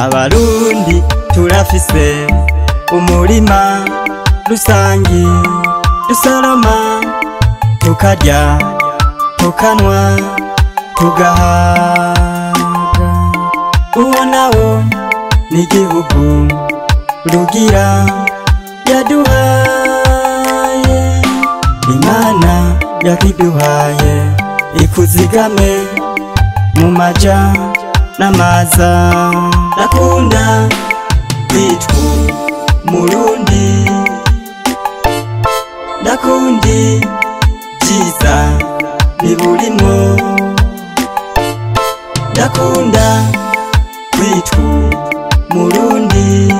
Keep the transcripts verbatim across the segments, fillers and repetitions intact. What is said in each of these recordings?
Abarundi turafise umurima rusangi dusoroma tukarya tukanwa tugahaga. Uwo nawo ni igihugu rugira yaduhaye, Imana yakiduhaye ikuzigame mu maja n'amaza. Ndakunda kwitwa Murundi, ndakundi vyiza biburimwo, ndakunda kwitwa Murundi,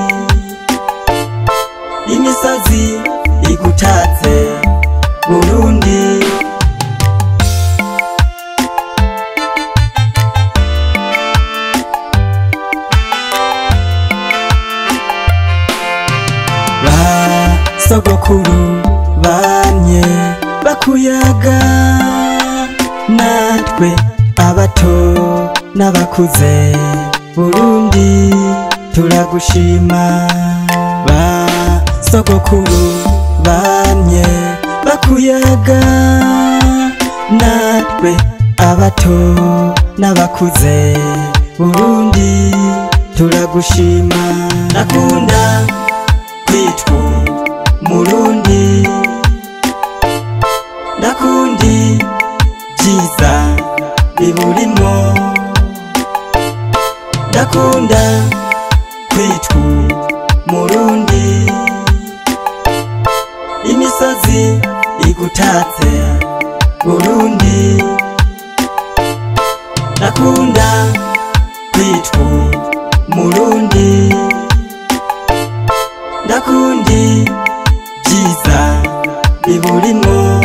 imisozi igutatse Burundi. Sogokuru bamye bakuyaga, natwe abato n'abakuze Burundi turagushima. Ba sogokuru bamye bakuyaga, natwe abato n'abakuze Burundi turagushima. Nakunda kwitwa Murundi, ndakundi vyiza biburimwo, ndakunda kwitwa Murundi, imisozi igutatse Burundi. Ndakunda kwitwa Murundi, ndakundi vyiza biburimwo,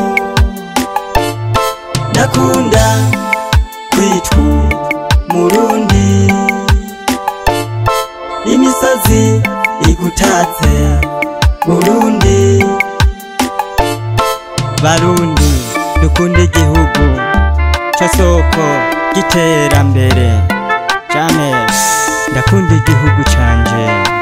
ndakunda kwitwa Murundi, imisozi igutatse Burundi. Barundi dukunda igihugu co soko giterambere, James ndakunda igihugu canje.